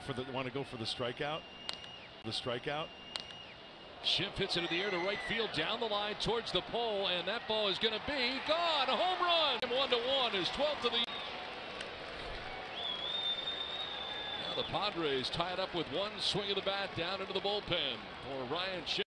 for the strikeout. The strikeout. Schimpf hits it in the air to right field, down the line towards the pole, and that ball is going to be gone. A home run. 1-1 is 12th of the. Now the Padres tied up with one swing of the bat down into the bullpen for Ryan Schimpf.